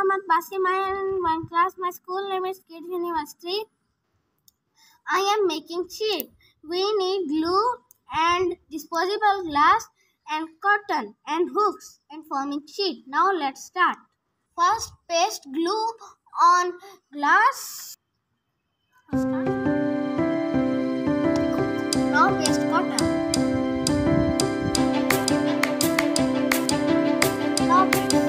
Mohammad Basim. I am in one class. My school name is Kids University. I am making sheet. We need glue and disposable glass and cotton and hooks and forming sheet. Now let's start. First, paste glue on glass. Now paste cotton. Now paste